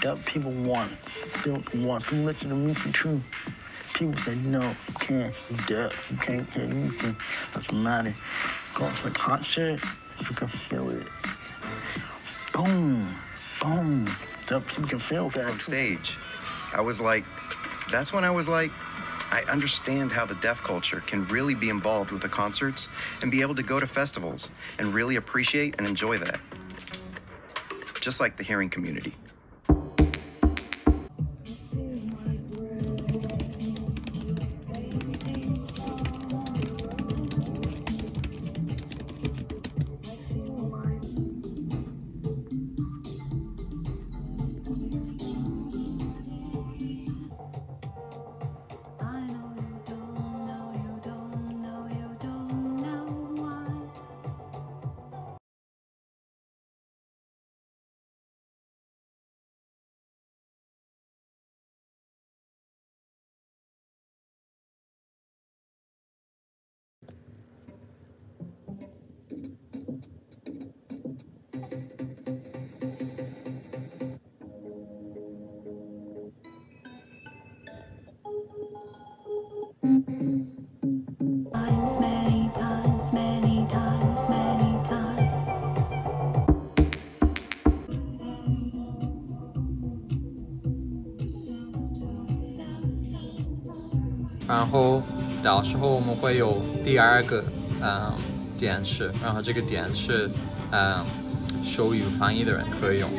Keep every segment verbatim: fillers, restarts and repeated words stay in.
that people want, feel, want to listen to music too. People say, no, you can't, you deaf, you can't hear anything. Doesn't matter. Go to like hot shit, you can feel it. Boom, boom. That people can feel that. On stage, I was like, that's when I was like, I understand how the deaf culture can really be involved with the concerts and be able to go to festivals and really appreciate and enjoy that. Just like the hearing community. 然后到时候我们会有第二个嗯点是，然后这个点是嗯手语翻译的人可以用。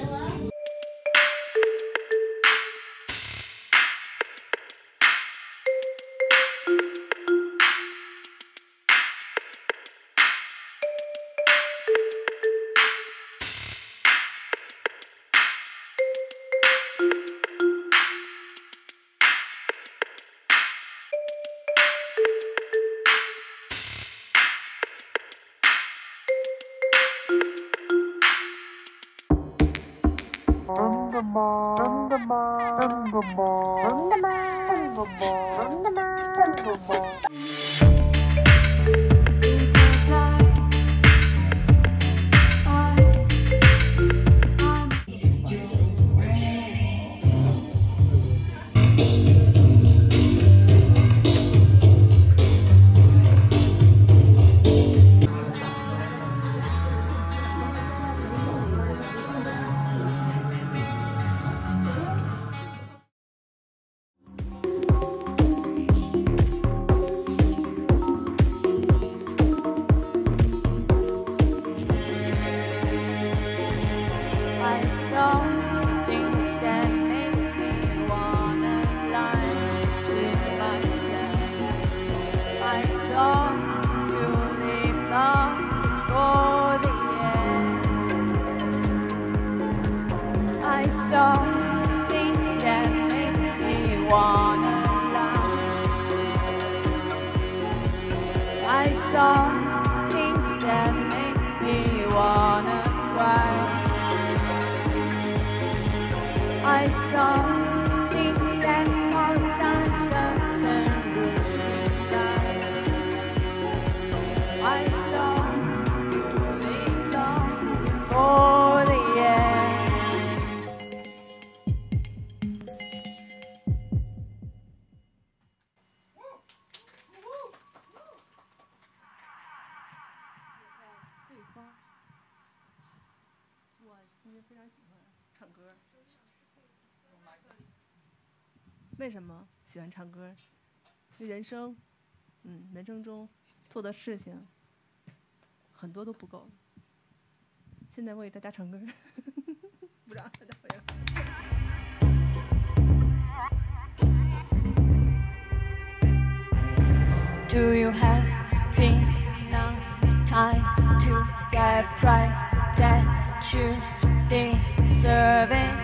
为什么喜欢唱歌？因为人生，嗯，人生中做的事情很多都不够。现在为大家唱歌，不让大家回来。Do you have enough time to get price that you deserve it?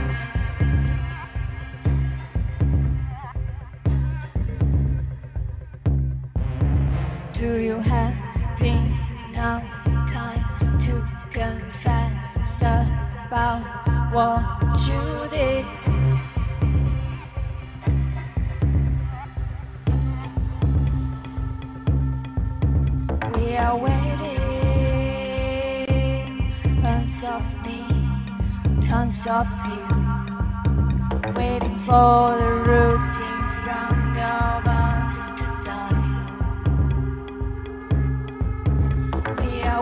Do you have enough time to confess about what you did? We are waiting, tons of me, tons of you. waiting for the routine from your bus to die. We are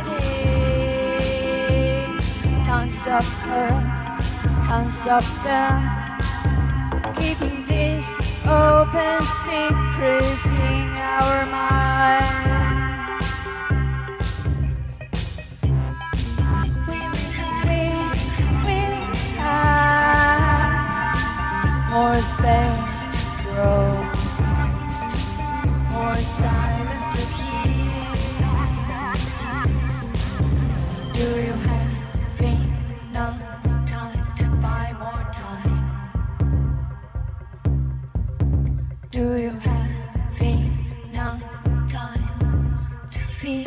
waiting, tons of her, tons of them, keeping these open secrets in our mind. More space to grow, more silence to hear. Do you have enough time to buy more time? Do you have enough time to feel?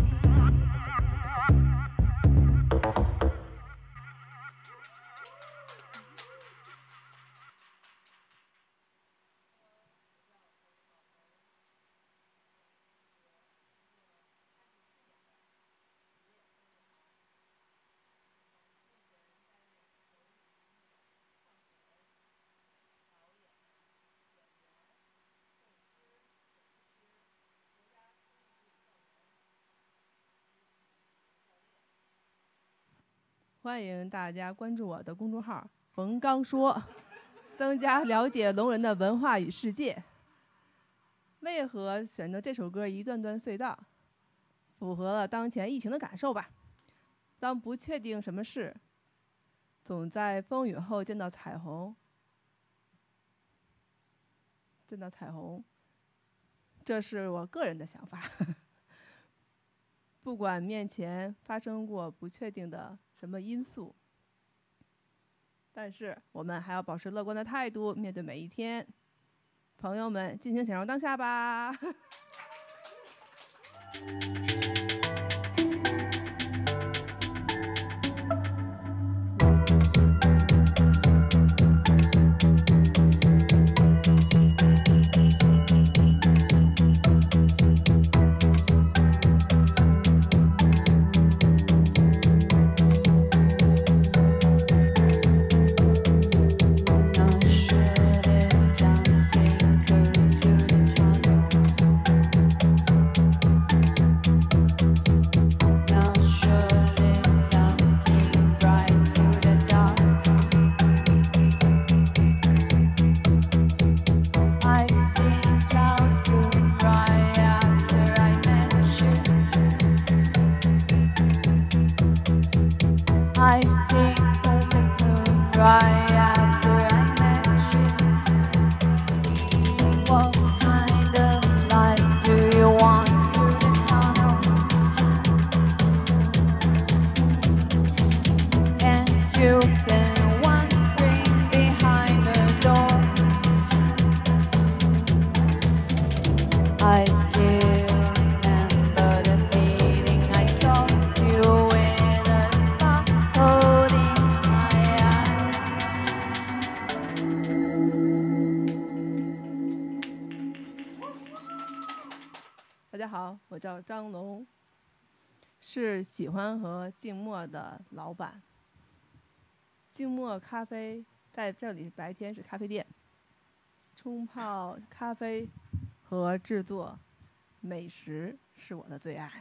欢迎大家关注我的公众号“冯刚说”，增加了解聋人的文化与世界。为何选择这首歌《一段段隧道》？符合了当前疫情的感受吧。当不确定什么事，总在风雨后见到彩虹。见到彩虹，这是我个人的想法。不管面前发生过不确定的什么因素，但是我们还要保持乐观的态度，面对每一天。朋友们，尽情享受当下吧。大家好，我叫张龙，是喜欢和静默的老板。静默咖啡在这里白天是咖啡店，冲泡咖啡和制作美食是我的最爱。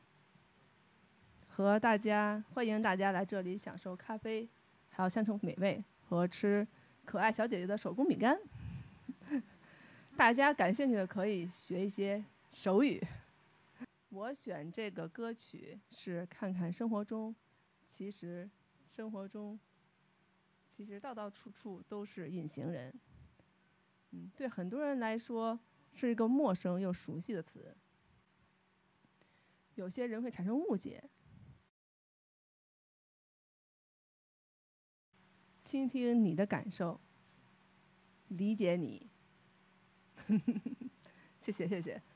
和大家欢迎大家来这里享受咖啡，还有乡愁美味和吃可爱小姐姐的手工饼干。大家感兴趣的可以学一些手语。我选这个歌曲是看看生活中，其实生活中，其实道道处处都是隐形人。嗯，对很多人来说是一个陌生又熟悉的词。有些人会产生误解。倾听你的感受，理解你。谢谢谢谢。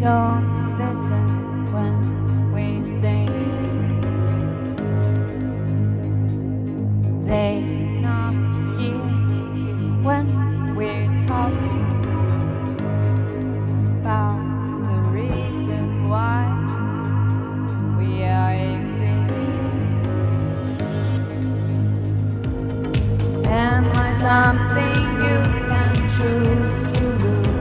don't listen when we sing. They not hear when we're talking about the reason why we are existing. Am I something you can choose to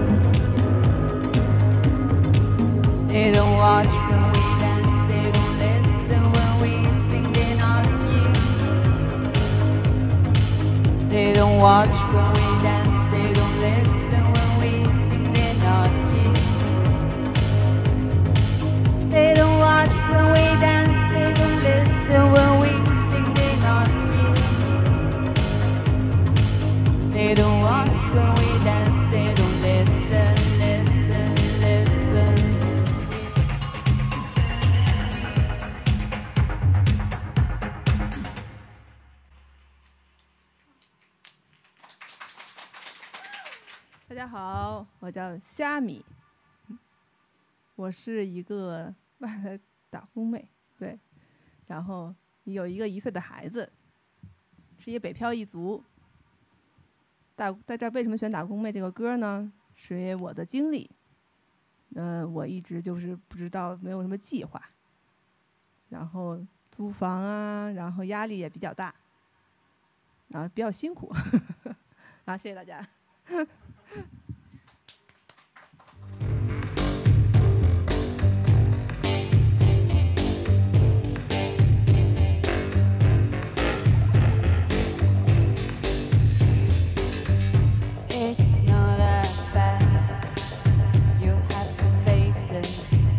lose? They don't watch when we dance, they don't listen when we sing, they not hear. They don't watch when we dance, they don't listen when we sing, they not hear. They don't watch when we dance, they don't listen when we sing, they not hear. They don't watch when we dance, they don't listen, listen, listen. 大家好，我叫虾米，我是一个外来打工妹，对，然后有一个一岁的孩子，是一个北漂一族。大在这儿为什么选打工妹这个歌呢？是因为我的经历，呃，我一直就是不知道，没有什么计划，然后租房啊，然后压力也比较大，然后比较辛苦，然后谢谢大家。 It's not that bad, you have to face it.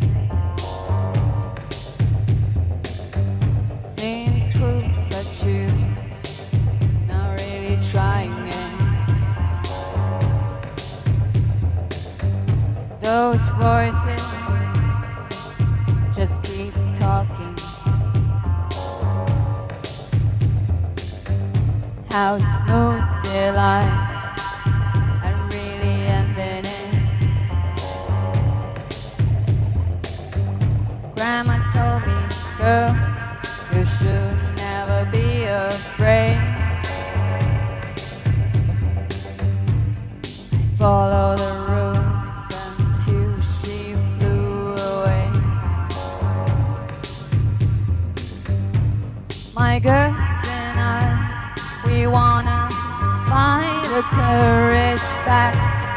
Seems cruel, but you not really trying it. Those voices just keep talking. How smooth their life and really ending it. Grandma told me, girl, you should never be afraid. I follow the rules until she flew away. My girls and I, we wanna find the courage back.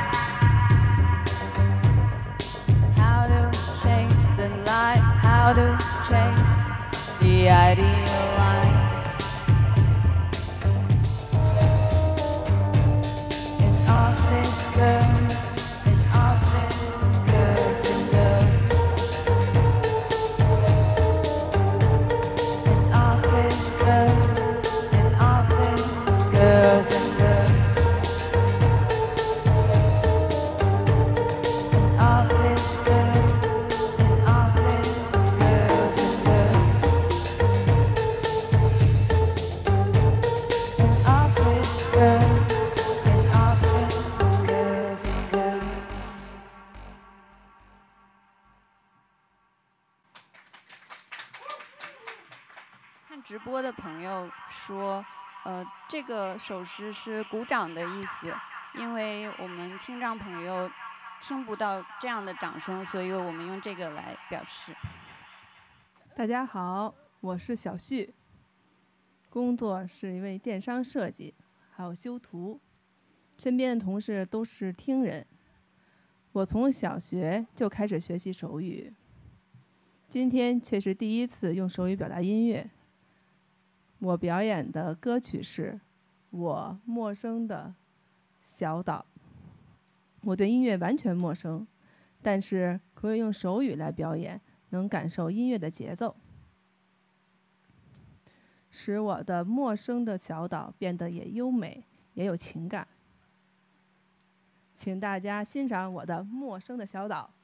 How to chase the light, how to chase the ideal life. In office girls, in office girls and girls. In office girls, in office girls and girls. In office girls, in office girls and girls. In office girls, in office girls and girls. 看直播的朋友说，呃，这个手势是鼓掌的意思，因为我们听障朋友听不到这样的掌声，所以我们用这个来表示。 大家好，我是小旭，工作是一位电商设计，还有修图，身边的同事都是听人。我从小学就开始学习手语，今天却是第一次用手语表达音乐。我表演的歌曲是《我陌生的小岛》。我对音乐完全陌生，但是可以用手语来表演，能感受音乐的节奏，使我的陌生的小岛变得也优美，也有情感。请大家欣赏我的陌生的小岛。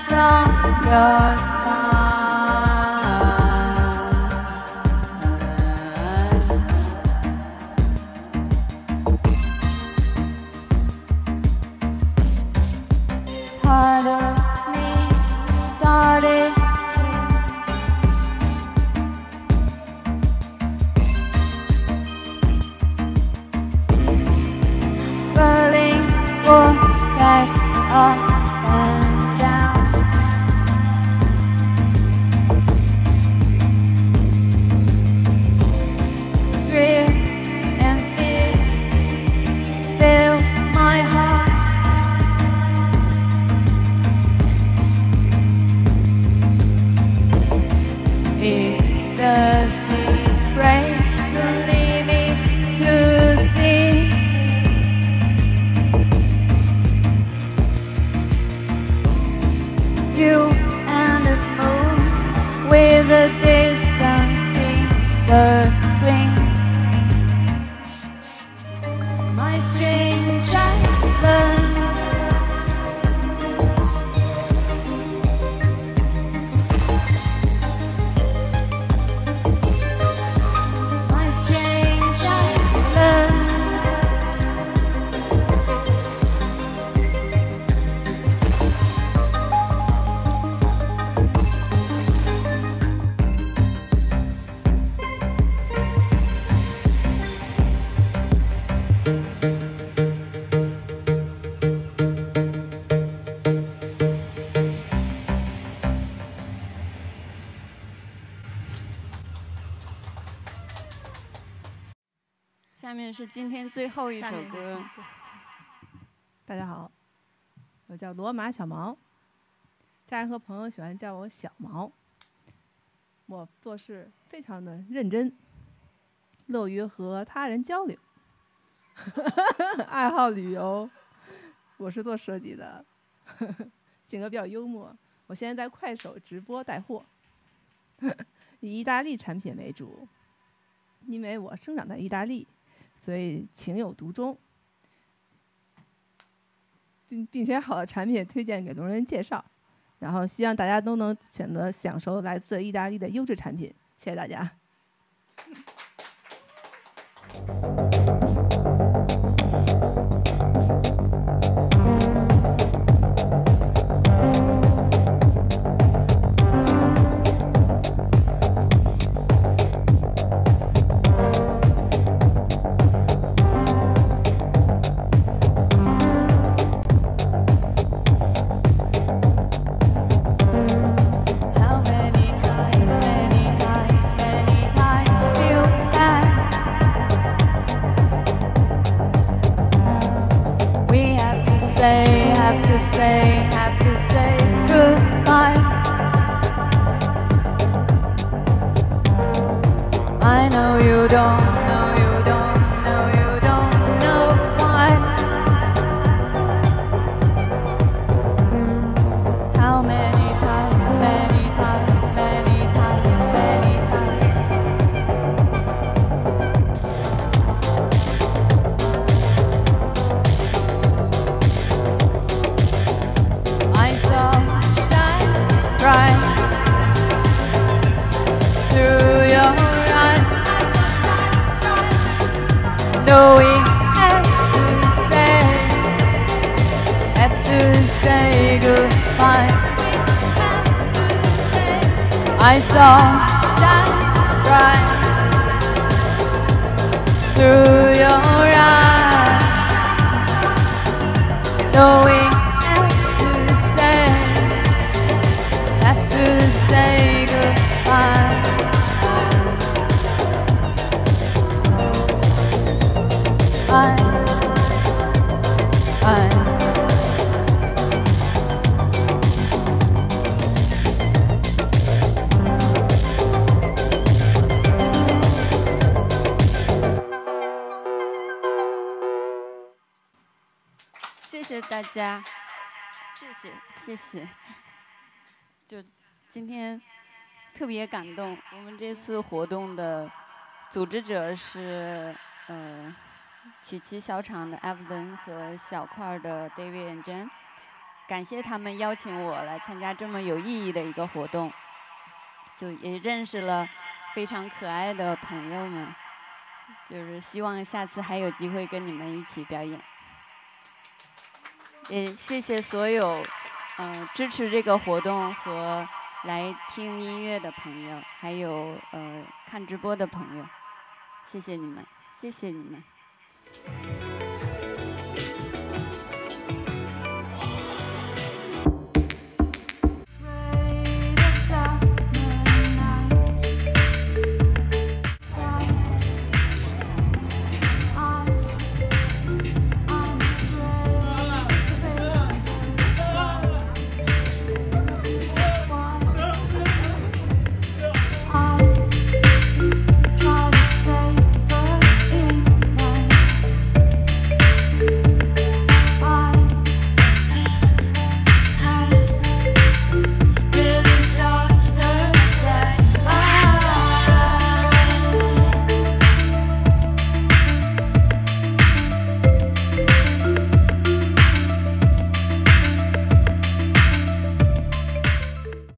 SOURTOWER Sign. Part of me started falling for back up and down. Thrill and fear fill my heart. If the seas break, leave me to see. You and the moon with a distance in between. My strange island. My strange island.下面是今天最后一首下面歌。 大家好，我叫罗马小毛，家人和朋友喜欢叫我小毛。我做事非常的认真，乐于和他人交流，爱好旅游。我是做设计的，性格比较幽默。我现在在快手直播带货，以意大利产品为主，因为我生长在意大利。所以情有独钟，并并且好的产品推荐给聋人介绍，然后希望大家都能选择享受来自意大利的优质产品。谢谢大家。 Have to say, have to say goodbye. I know you don't know, you don't know, you don't know why. How many times, many times, many times, many times. I saw shine bright through your eyes. Knowing have to say, have to say goodbye. I saw shine bright through your eyes. Knowing have to say goodbye. I, I, 谢谢大家，谢谢谢谢。就今天特别感动，我们这次活动的组织者是呃曲奇小厂的 Evelyn 和小块的 David and Jen。 感谢他们邀请我来参加这么有意义的一个活动，就也认识了非常可爱的朋友们，就是希望下次还有机会跟你们一起表演。也谢谢所有呃支持这个活动和来听音乐的朋友，还有呃看直播的朋友，谢谢你们，谢谢你们。